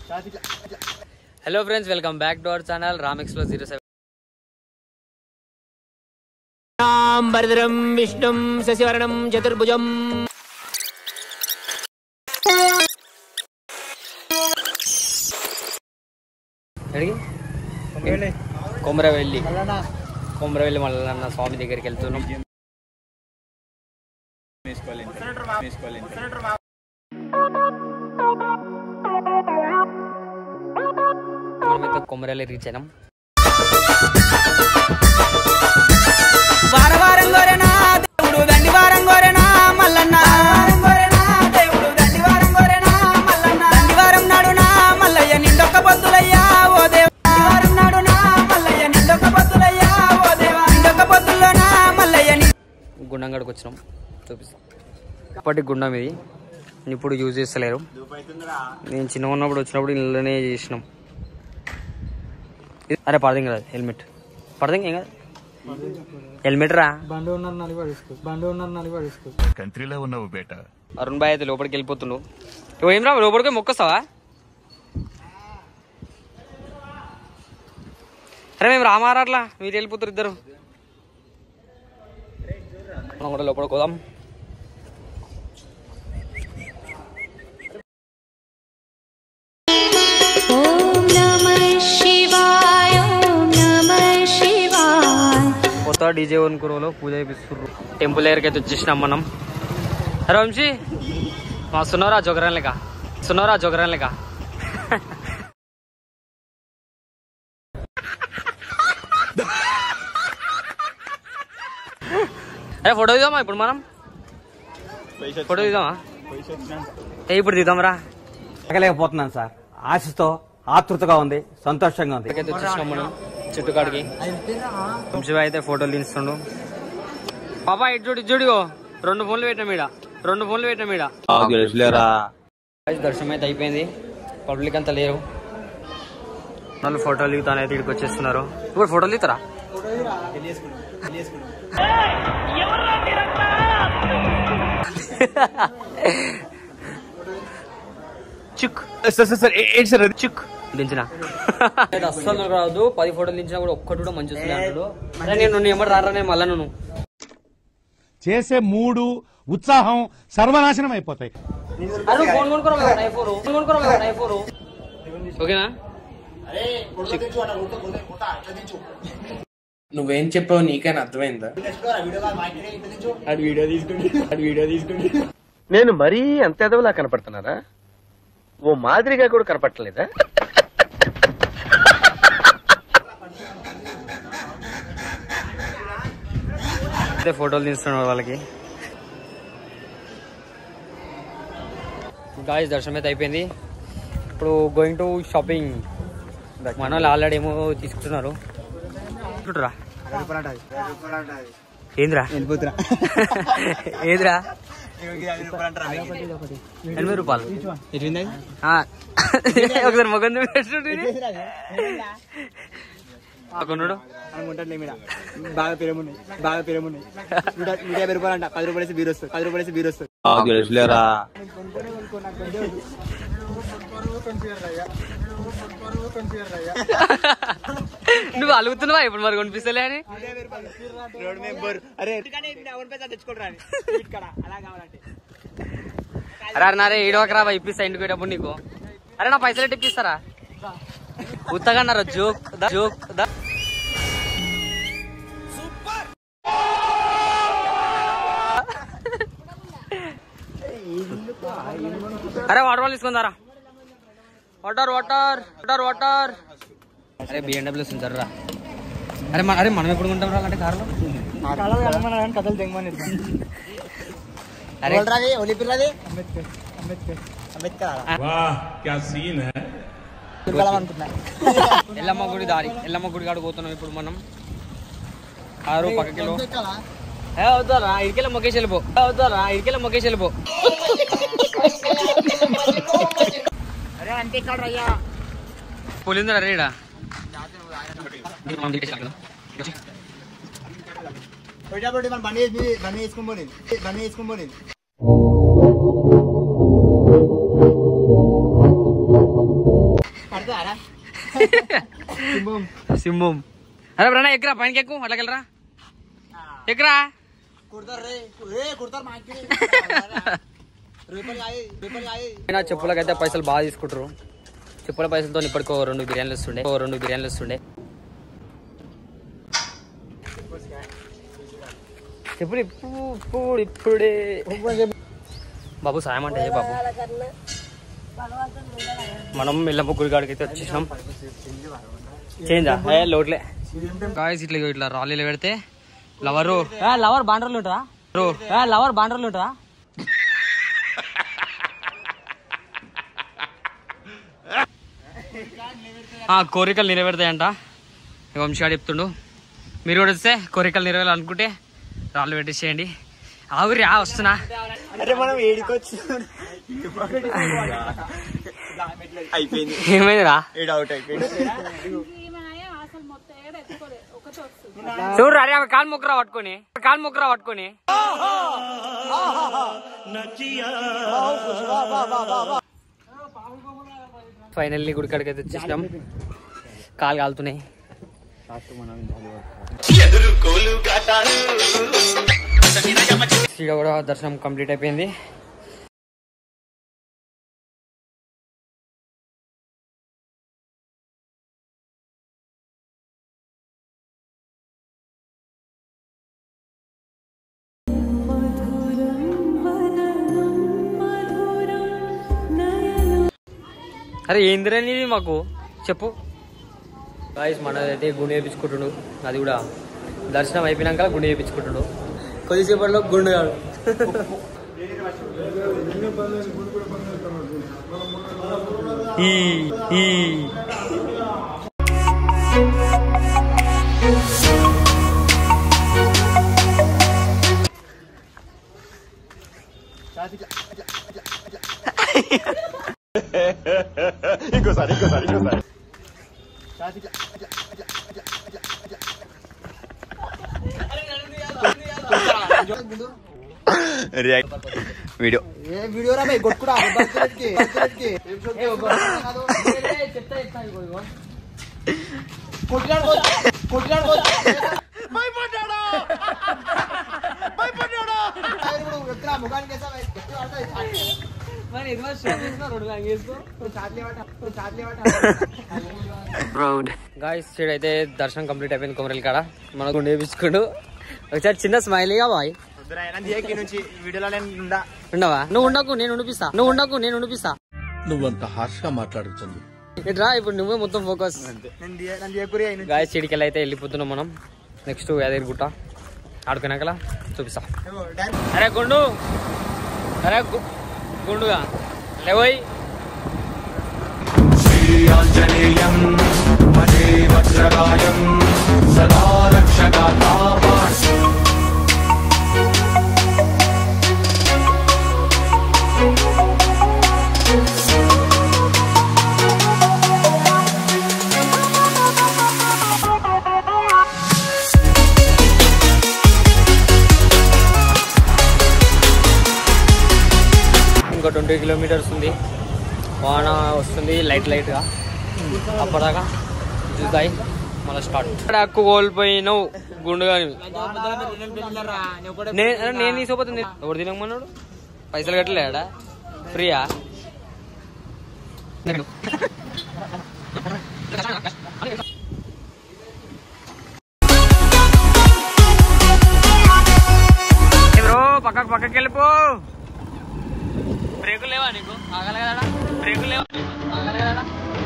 Hello friends, welcome back to our channel రామెక్స్ లో 07. భరద్రం విష్ణుం శశివర్ణం చతుర్భుజం. కొమరవెల్లి మల్లన్న స్వామి దగ్గరికి వెళ్తున్నాం. మనమైతే కొమరవెల్లి రీచ్ అయినాం. వారం గోరెనా దేవుడు దండి వారం గోరెనా మల్లన్న, దేవుడు దండి వారం గోరెనా మల్లన్న. దండి వారం నాడునా మల్లయ్య నిండొక్క పొద్దులయ్యా ఓ దేవ. వారం నాడునా మల్లయ్య నిండొక్క పొద్దులయ్యా ఓ దేవ. నిండొక్క పొద్దుల్లోనా మల్లయ్య. గుండంగడికి వచ్చినాం, చూపిస్తాం. అప్పటి గుండం ఇది ఇప్పుడు యూజ్ చేస్తలేరు. నేను చిన్న ఉన్నప్పుడు వచ్చినప్పుడు ఇళ్ళనే చేసినాం. అరే పడదింగ్ కదా హెల్మెట్, పడదింగ్ ఏం కదా హెల్మెట్ రా. కంట్రీలో ఉన్నావు బేట. అరుణ్ బాయ్ అయితే లోపలికి వెళ్ళిపోతుండు. ఏం రా లోపలికి మొక్కొస్తావా? అరే మేము రామారా, అట్లా మీరు వెళ్ళిపోతారు ఇద్దరు. మనం కూడా లోపలికి పోదాం. కొత్త డీజే వన్కురలో పూజ చేపిస్తున్నారు. టెంపుల్ దగ్గరికి అయితే వచ్చేసినాం మనం. అరే వంశీ మా సున్నవరా జోగరాన్ లేక అరే ఫోటో తీద్దామా ఇప్పుడు మనం? ఫోటో తీద్దామా? ఇప్పుడు తీద్దాంరా. ఎక్కలేకపోతున్నాను సార్. ఆశతో ఆతృతగా ఉంది, సంతోషంగా ఉంది. వచ్చేసినాం మనం చెట్టుకాడికి. వంశీ అయితే ఫోటోలు తీస్తుండు. పాపా ఇటు చూడు, రెండు ఫోన్లు పెట్టిన మీడ. దర్శనం అయితే అయిపోయింది. పబ్లిక్ అంతా లేరు. వాళ్ళు ఫోటోలు దిగుతాను అయితే ఇక్కడికి వచ్చేస్తున్నారు. ఇప్పుడు ఫోటోలు దిగుతారా? చిక్ చిక్ దించిన అస్సలు రాదు. 10 ఫోటోలు దించినా కూడా ఒక్కటి కూడా మంచి వస్తుంది అంటాడు. నేను ఏమన్నా రారా మళ్ళా నువ్వు చేసే మూడు ఉత్సాహం సర్వనాశనం అయిపోతాయి. ఓకేనా? నువ్వేం చెప్పావు నీకైనా అర్థమైందా? వీడియో తీసుకుంటే నేను మరీ అంత ఎదవలా కనపడుతున్నారా? ఓ మాదిరిగా కూడా కనపడలేదా? అదే ఫోటోలు తీస్తున్నారు వాళ్ళకి. గాయ్స్ దర్శనం అయితే అయిపోయింది. ఇప్పుడు గోయింగ్ టు షాపింగ్. మన వాళ్ళు ఆల్రెడీ ఏమో తీసుకుంటున్నారు. ఏంద్రా 80 రూపాయలు. ఒకసారి మొగం కొన్నాడు. బాగా పేరేమున్నాయి 150 రూపాయలు అంట. 10 రూపాయలు బీర్ వస్తుంది. నువ్వు అలుగుతున్నావా ఇప్పుడు? మరి కొనిపిస్తలే అని అరే అన్నారే ఏడవకరా ఇప్పిస్తా ఇంటికి పోయేటప్పుడు నీకు. అరే నా పైసలు ఎట్టి ఇప్పిస్తారా? ఉత్తగా అన్నారు. జోక్. అరే వాటర్ తీసుకుందారా. వాటర్. అరే BMW ఉంచారా? అరే మనం ఎప్పుడు కొంటాం రా అంటే కారులో? కథలు తెగమని ఎల్లమ్మ గుడి కాడ పోతున్నాం ఇప్పుడు మనం. కారు పక్కకిలో అవుతారా? ఇడికెళ్ళ మొక్కేసి వెళ్ళిపో. పోలిందిరా రేడా బండి వేసుకొని సింహం. అరే బ్రన్నా ఎక్కరా పైనకి ఎక్కువ అట్లకెళ్ళరా ఎక్కరా. చెప్పులకైతే పైసలు బాగా తీసుకుంటారు. చెప్పుల పైసలతో ఇప్పటికో 2 బిర్యానీలు వస్తుండే. చెప్పులు ఇప్పుడే బాబు సాయం అంటే బాబు. మనం ఎల్లమ్మ గుడికాడికి అయితే వచ్చేసాం. చేంజా లోట్లే గాయస్. ఇట్లా రాలీలు పెడితే లవర్ బాండ్రోలు ఉంటుందా? కోరికలు నెరవేరుతాయంట. వంశీగాడు చెప్తుండు. మీరు కూడా వస్తే కోరికలు నెరవేరాలనుకుంటే రాళ్ళు పెట్టేసేయండి. ఆవిరి వస్తున్నా. ఏమైందిరా? చూడు అరే ఆమె కాలు మొక్కరా పట్టుకొని ఫైనల్లీ గుడికాడికి అయితే వచ్చేసాం. కాలు కాలుతున్నాయి. కూడా దర్శనం కంప్లీట్ అయిపోయింది. అరే ఏందిరని మాకు చెప్పు గాయ్స్. మనదైతే గుండె వేయించుకుంటుండు. అది కూడా దర్శనం అయిపోయినాక గుండె వేయించుకుంటుండు. కొద్దిసేపట్లో గుండె కాడు. ఇంకోసారి వీడియో గాయ్స్ అయితే దర్శనం కంప్లీట్ అయిపోయింది. కొమరల్ కాడ మన గుండె వేయించుకోండు. ఒకసారి చిన్న స్మైలీగా బాయ్. ఉండవా? నువ్వు ఉండకు నేను ఉండిపిస్తా. నువ్వంత హార్ష్ గా మాట్లాడుతుంది. ఇట్రా ఇప్పుడు నువ్వే మొత్తం ఫోకస్. గాయ్స్ చిడికెళ్ళి అయితే వెళ్ళిపోతున్నాం మనం. నెక్స్ట్ యాదగిరి గుట్ట ఆడుకున్నాకలా చూపిస్తా. అరే గుండుగా లేవోయ్. ఇంకో 20 కిలోమీటర్స్ ఉంది. వాన వస్తుంది లైట్ గా. అప్పటిదాకా చూస్తాయి మళ్ళీ స్టార్ట్. అక్కు కోల్పోయినావు గుండుగా. నేను తీసుకోపోతుంది. ఎవరు తినమన్నాడు? పైసలు కట్టలేడా? ఫ్రీయా? బ్రో పక్కకి వెళ్ళిపో. బ్రేకులు లేవా నీకు? ఆగలే కదా. బ్రేకులు లేవా? ఆగలే కదా.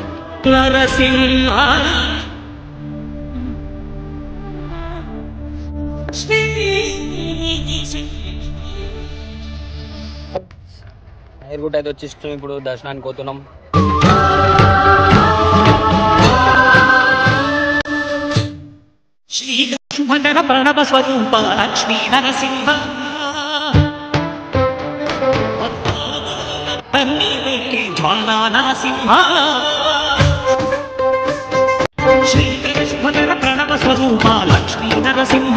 ఎయిర్పోర్ట్ అయితే వచ్చేస్తాం. ఇప్పుడు దర్శనానికి పోతున్నాం. శ్రీ లక్ష్మణ ప్రణవ స్వరూప లక్ష్మీ నరసింహ జ్వాలా నరసింహ. శ్రీ లక్ష్మణ ప్రణవ స్వరూప లక్ష్మీ నరసింహ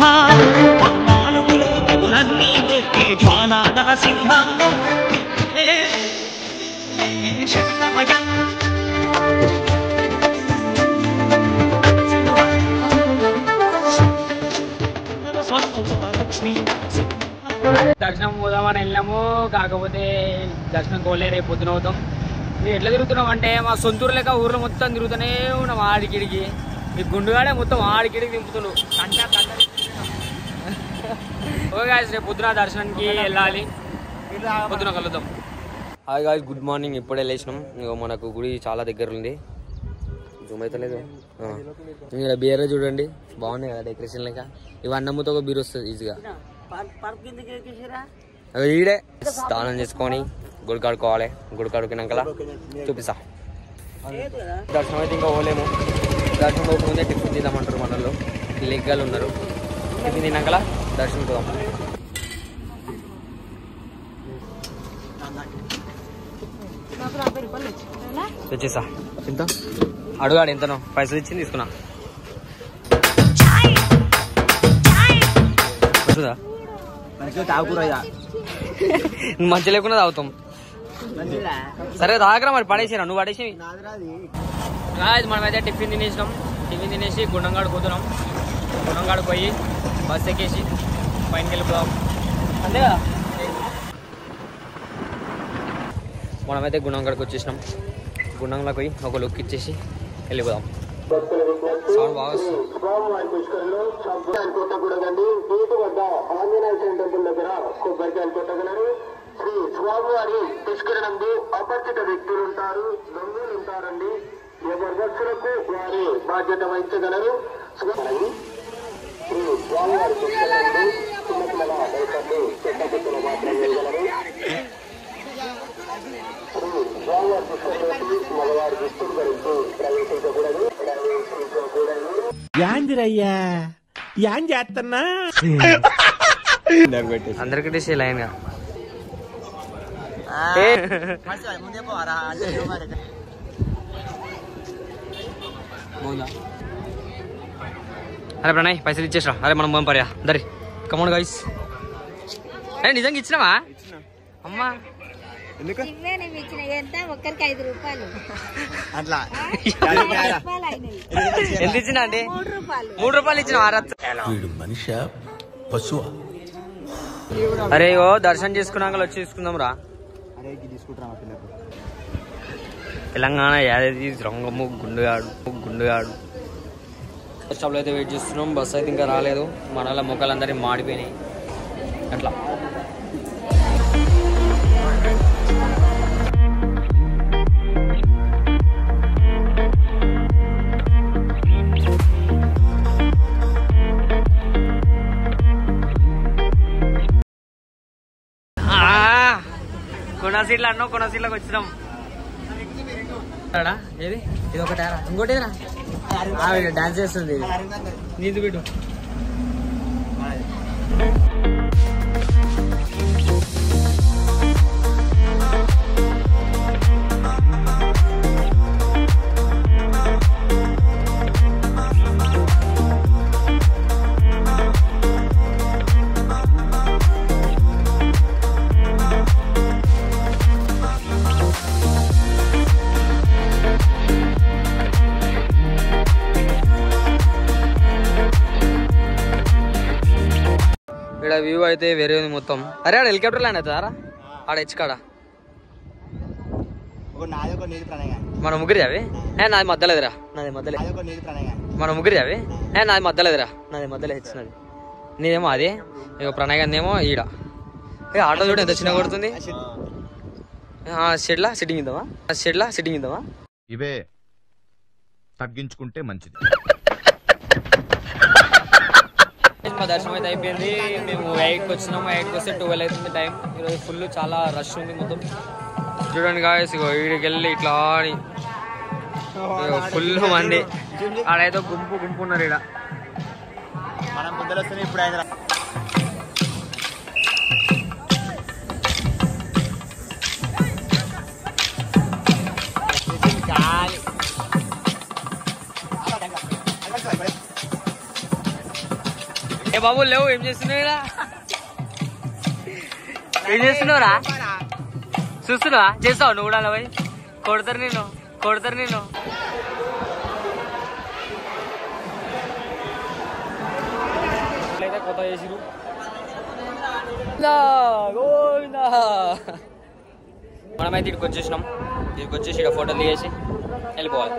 జ్వాలా నరసింహ. దర్శనం పోదామని వెళ్ళినాము, కాకపోతే దర్శనం కోలే రేపు పొద్దున అవుతాం. మేము ఎట్లా తిరుగుతున్నాం అంటే మా సొంతూరు లెక్క ఊర్లో మొత్తం తిరుగుతూనే ఉన్నాం. ఆడికిడికి ఈ గుండుగాడే మొత్తం ఆడికిడికి దింపుతున్నాడు. ఓకే గాయ్స్, రేపు పొద్దున దర్శనానికి వెళ్ళాలి, పొద్దున కలుద్దాం. Hi guys, good morning. ఇప్పుడే లేచినాం. ఇగో మనకు గుడి చాలా దగ్గర ఉంది. జూమ్ అయితే లేదు. ఇక్కడ బీర్ చూడండి, బాగున్నాయి కదా డెకరేషన్ లెక్క. ఇవి అన్నమ్మతో ఒక బీర్ వస్తుంది ఈజీగా. ఈడే స్నానం చేసుకొని గుడి కాడుకోవాలి. గుడి కాడుకున్నాక చూపిస్తా. దర్శనం అయితే ఇంకా పోలేము. దర్శనం పోకముందే టిఫిన్ తిందామంటారు మనలో. లెగ్గాలు ఉన్నారు. టిఫిన్ తిన్నాక దర్శనం పోదాం. తెచ్చేసా. ఎంత అడుగాడు, ఎంతనో పైసలు ఇచ్చింది తీసుకున్నా. మంచి లేకుండా తాగుతాం. సరే తాగరా మరి, పడేసిరా. నువ్వు పడేసి. మనమైతే టిఫిన్ తినేసినాం. టిఫిన్ తినేసి గుండంగాడు పోతున్నాం. గుండంగాడు పోయి బస్ ఎక్కేసి పైనకి వెళ్ళిపోదాం. అంతే కదా. మనమైతే గుండంగాడికి వచ్చేసినాం. గుండంలో పోయి ఒక లుక్ ఇచ్చేసి వెళ్ళిపోదాం. సౌండ్ బాగా వస్తుంది. శ్రీ స్వామివారి పుష్కరణందు అపరిచిత వ్యక్తులు ఉంటారు, దొంగలు ఉంటారండి. ఎవరికి వారి బాధ్యత వహించగలరు. శ్రీ స్వామివారి పుష్కరణందు చిన్నపిల్లల దయకండి పెద్ద పిల్లలు మాత్రం వేయగలరు. శ్రీ స్వామివారి పుష్కరణకి మగవారి దుస్తులు ధరించి ప్రవేశించకూడదు. యాందిరయ్యా యాన్ చేస్తున్నా అందరికీ లైన్ గా అరే ప్రణయ్ పైసలు ఇచ్చేసా. అరే మనం పోం పర్యా దరి. Come on guys. నిజంగా ఇచ్చినావా అమ్మా? ఒక్కరికి 5 రూపాయలు. ఎంత ఇచ్చినా అంటే 3 రూపాయలు ఇచ్చిన. మనిషి పశువా? అరే ఓ దర్శనం చేసుకున్నాక వచ్చి తీసుకుందాం రా. తెలంగాణ యాదగిరి రంగము గుండుగాడు బస్ స్టాప్లో అయితే వెయిట్ చేస్తున్నాం. బస్సు అయితే ఇంకా రాలేదు. మన వాళ్ళ మొక్కలందరినీ మాడిపోయినాయి అట్లా. కొన సీట్లు అన్నో కొన సీట్లకు వచ్చినాం. ఏది ఇది ఒకటారా ఇంకోటి డాన్స్ చేస్తుంది. నీది పెట్టు. ఇక్కడ వ్యూ అయితే వేరే ఉంది మొత్తం. అరే ఆడ హెలికాప్టర్ ల్యాండ్ అవుతుందా ఆడ హెచ్కాడ? మన ముగ్గురి అవి నాది మధ్యలేదురా. నాది మధ్యలే. మన ముగ్గురి అవి నాది మధ్యలేదురా. నాది మధ్యలో హెచ్చినది. నీదేమో అది. ఇక ప్రణయ్ గాంధీ ఏమో ఈడ. ఆటో చూడ ఎంత చిన్న కొడుతుంది. షెడ్లా సిట్టింగ్ ఇద్దామా? షెడ్లా సిట్టింగ్ ఇద్దామా? ఇవే తగ్గించుకుంటే మంచిది. మా దర్శనం అయితే అయిపోయింది. మేము 8కి వచ్చినాము. 8కి వస్తే 12 అవుతుంది టైం. ఈరోజు ఫుల్ చాలా రష్ ఉంది మొత్తం. చూడండి గాయస్, ఇగో వీడికి వెళ్ళి ఇట్లా ఫుల్ మంది. ఆడైతే గుంపు ఉన్నారు. ఇక్కడ మనం పొద్దులు వస్తున్నాయి. ఇప్పుడు ఆయన ఏ బాబు లేవు. ఏం చేస్తున్నావురా? ఏం చేస్తున్నావురా? చూస్తున్నావా? చేస్తావు నువ్వు కూడా అలా పోయి? కొడతారు నేను. కొత్త చేసిరు. గోవిందా. మనమైతే ఇక్కడికి వచ్చేసినాం. ఇక్కడికి వచ్చేసి ఇక్కడ ఫోటోలు దిగేసి వెళ్ళిపోవాలి.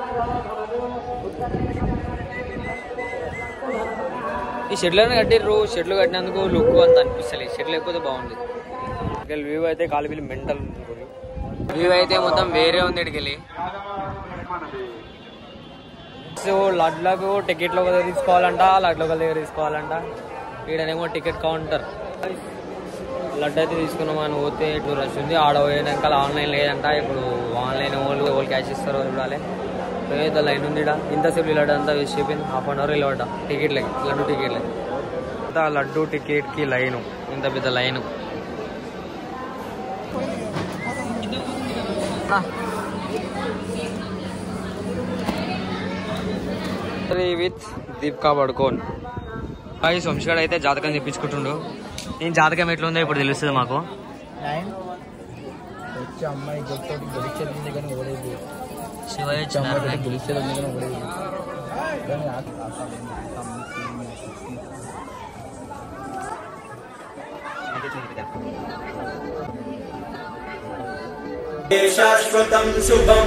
ఈ షెడ్లను కట్టిర్రు. షెడ్లు కట్టినందుకు లుక్ అంత అనిపిస్తలేదు. షెడ్లు లేకపోతే బాగుంది. ఇక్కడ వ్యూ అయితే కాలిపిల్లి మెంటల్ ఉంటుంది. వ్యూ అయితే మొత్తం వేరే ఉంది. ఇక్కడికి సో లడ్లకు టికెట్లు ఒక దగ్గర తీసుకోవాలంట, లడ్లు ఒక దగ్గర తీసుకోవాలంట. ఈడనేమో టికెట్ కౌంటర్. లడ్డు అయితే తీసుకున్నాం అని పోతే ఇటు రష్ ఉంది. ఆడ పోయినాక ఆన్లైన్ లేదంట. ఇప్పుడు ఆన్లైన్ వాళ్ళు క్యాష్ ఇస్తారో చూడాలి. పెద్ద లైన్ ఉంది. ఇంతసేపు లడ్డు అంతా వేస్ట్ అయిపోయింది. హాఫ్ అన్ అవర్ వెళ్ళబడ్డ టికెట్లకి, లడ్డు టికెట్లకి. అంతా లడ్డు టికెట్కి లైను, ఇంత పెద్ద లైను. విత్ దీపికా పడుకోన్. వంశీగాడు అయితే జాతకం చెప్పించుకుంటుండు. నేను జాతకం ఎట్లా ఉందో ఇప్పుడు తెలుస్తుంది మాకు. అమ్మాయి గెలిచేది కానీ ఓడేది. శివయ్య గెలిచేది కానీ ఓడేది. శాశ్వతం శుభం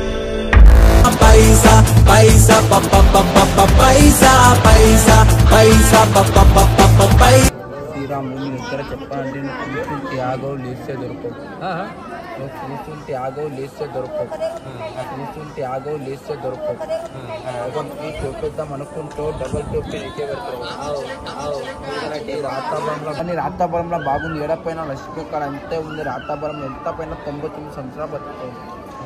పైసా పైసా పైసా పైసా పైసా పై. శ్రీరాముని దగ్గర చెప్పాలంటే కూర్చుంటే ఆగవు లేస్తే దొరకవు. నువ్వు కూర్చుంటే ఆగవు లేస్తే దొరకవు. కూర్చుంటే ఆగవు లేస్తే దొరకవు. ఒకరికి చూపిద్దాం అనుకుంటూ డబల్ టోపీ ఎక్కే పెడతావు. రాతాపురంలో కానీ రాతాపురంలో బాగుంది. ఏడపైన లక్ష్మీ కాడ అంతే ఉంది. రాతాపురంలో ఎంత పైన 99 సంవత్సరాలు బతుకుతుంది.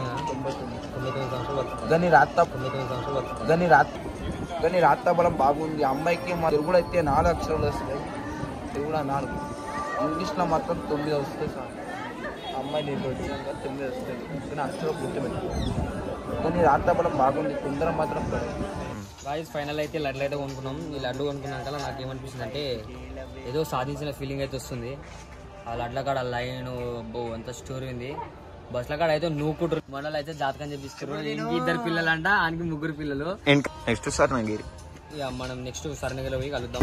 99 కానీ రాతాపురం బాగుంది. అమ్మాయికి మా తెలుగులో అయితే 4 అక్షరాలు వస్తాయి. తెలుగులో 4, ఇంగ్లీష్లో మాత్రం 9 వస్తాయి సార్. అమ్మాయి నేను వచ్చినాక 9 వస్తాయి. కానీ అక్షరం గుర్తుపెట్టు. కానీ రాతాపురం బాగుంది. తొందర మాత్రం గాయ్స్ ఫైనల్ అయితే లడ్లు అయితే కొనుక్కున్నాం. ఈ లడ్డు కొనుక్కున్నాక నాకేమనిపిస్తుంది అంటే ఏదో సాధించిన ఫీలింగ్ అయితే వస్తుంది. ఆ లడ్ల కాడ లైన్ అంత స్టోరీ ఉంది. బస్ల కాడ అయితే నూకుంటారు. మనలో అయితే జాతకం చెప్పిస్తారు. ఇంక 2 పిల్లలు అంట, ఆయనకి 3 పిల్లలు. నెక్స్ట్ స్వర్ణగిరి. ఇక మనం నెక్స్ట్ స్వర్ణగిరిలో పోయి కలుద్దాం.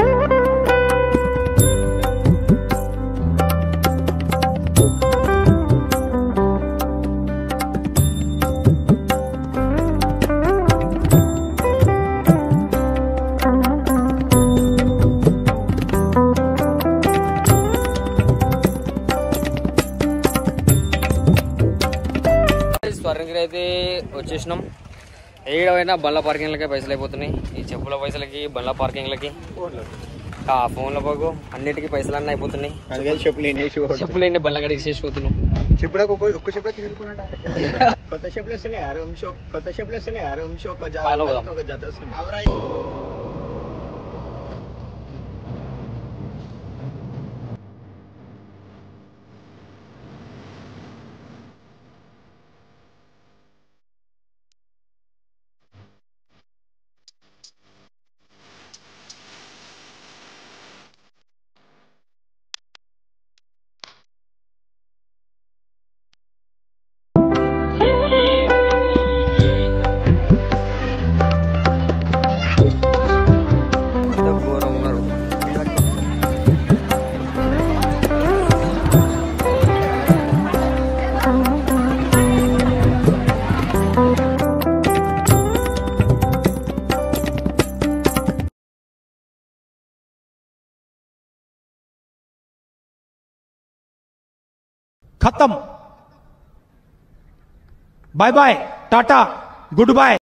స్వర్ణగిరి అయితే వచ్చేసినాం. ఏడవైనా బండ్ల పార్కింగ్లకే పైసలు అయిపోతున్నాయి. ఈ చెప్పుల పైసలకి, బండ్ల పార్కింగ్లకి, ఫోన్ల పోగు అన్నిటికీ పైసలు అన్నీ అయిపోతున్నాయి. చెప్పులు ఏంటి బండ్ల గడికి చేసిపోతున్నాం. చెప్పులకు ఒక్క చెప్పులు తీసుకున్నాడు. కొత్త చెప్పులు వస్తున్నాయి. కొత్త చెప్పులు వస్తున్నాయి. खत्म. Bye bye, tata, good bye.